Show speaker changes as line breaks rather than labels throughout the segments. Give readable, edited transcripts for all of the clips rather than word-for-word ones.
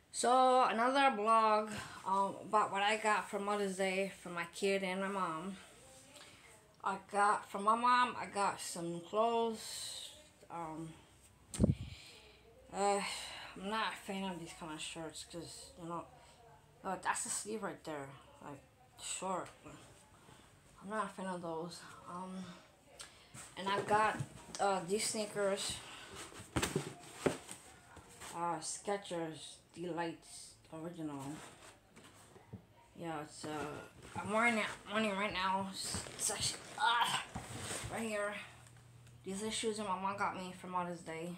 So another blog about what I got for Mother's Day from my kid and my mom. I got from my mom. I got some clothes. Um, uh, I'm not a fan of these kind of shirts because that's the sleeve right there, like short. I'm not a fan of those. And I got these sneakers, Skechers Delights Original. Yeah, it's I'm wearing it right now. It's actually right here. These are the shoes that my mom got me for Mother's Day.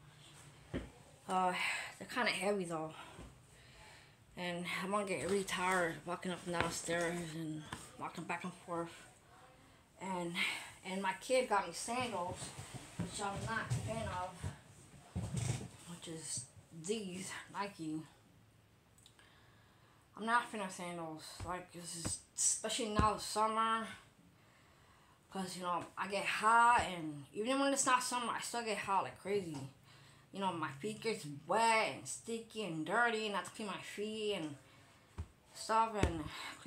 They're kind of heavy though, and I'm gonna get really tired walking up and down stairs and walking back and forth. And my kid got me sandals, which I'm not a fan of, which is these Nike. I'm not a fan of sandals. Like, this is, especially now the summer, because I get hot, and even when it's not summer, I still get hot like crazy. My feet gets wet and sticky and dirty, and I have to clean my feet and stuff, and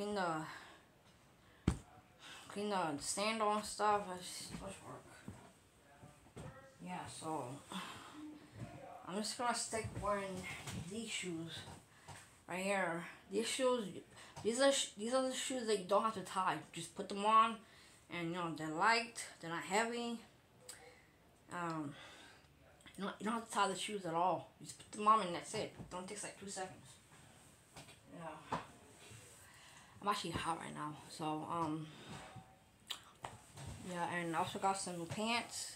clean the sandal and stuff. It's too much work. Yeah, so I'm just gonna stick wearing these shoes right here. These shoes, these are the shoes that you don't have to tie. Just put them on, and they're light. They're not heavy. You don't have to tie the shoes at all. You just put them on and that's it. It only takes like 2 seconds. Yeah. I'm actually hot right now, so yeah, and I also got some pants.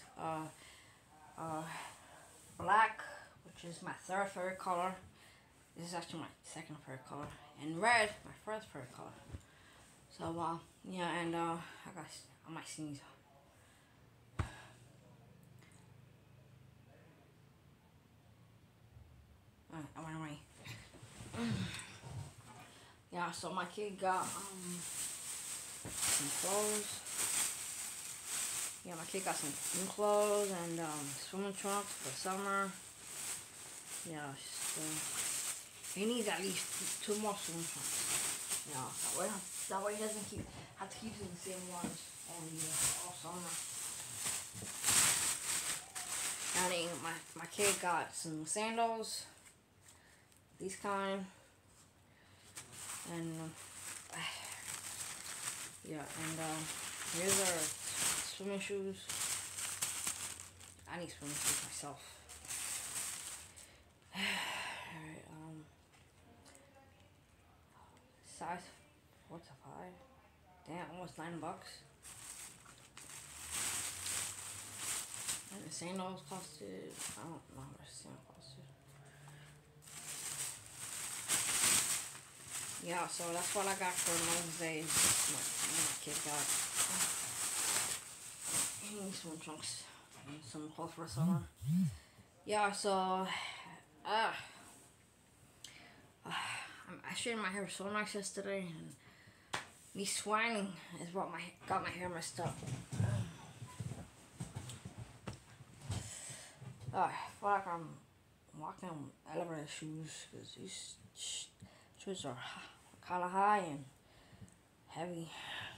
Black, which is my third favorite color. This is actually my second favorite color, and red, my first favorite color. So yeah, and I might sneeze. I went away. Yeah, so my kid got some clothes. Yeah, my kid got some new clothes and swimming trunks for summer. Yeah, so he needs at least 2 more swimming trunks. Yeah, that way he doesn't have to keep using the same ones all summer. And then my kid got some sandals, these kind, and yeah, and here's our swimming shoes. I need swimming shoes myself. Alright, size 4 to 5. Damn, almost $9. And the sandals costed, I don't know how much the sandals costed. Yeah, so that's what I got for Mother's Day. My kid got some trunks and some clothes for summer. Yeah, so I straightened my hair so nice yesterday, and me sweating is what got my hair messed up. I feel like I'm walking on elevator shoes because these shoes are kind of high and heavy.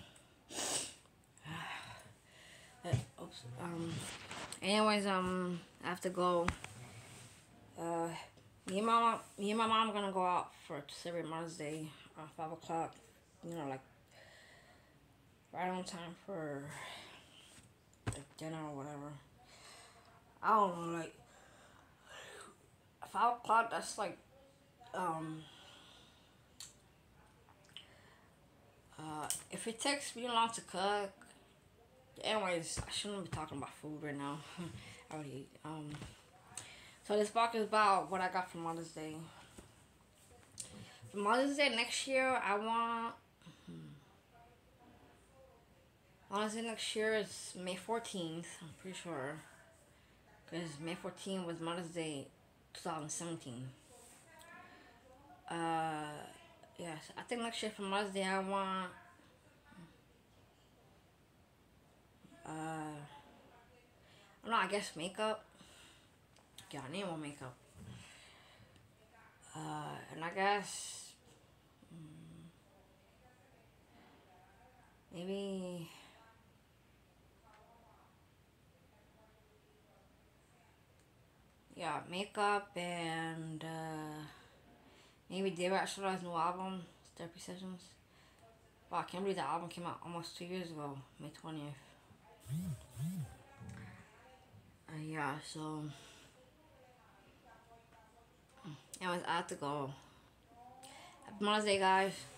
Oops. Anyways, I have to go. Me and my mom are gonna go out to celebrate Mother's Day at 5 o'clock. Like right on time for like dinner or whatever. I don't know, like 5 o'clock. That's like if it takes me long to cook. Anyways, I shouldn't be talking about food right now. I already ate. So this box is about what I got for Mother's Day. For Mother's Day next year, I want. Mother's Day next year is May 14th. I'm pretty sure, because May 14th was Mother's Day 2017. Yes, I think next year for Mother's Day I want. I don't know, I guess makeup. Yeah, I need more makeup. I guess maybe yeah, makeup and maybe David Ashler's new album, Therapy Sessions. Wow, I can't believe the album came out almost 2 years ago, May 20th. Yeah, so anyways, I have to go. Happy Mother's Day, guys.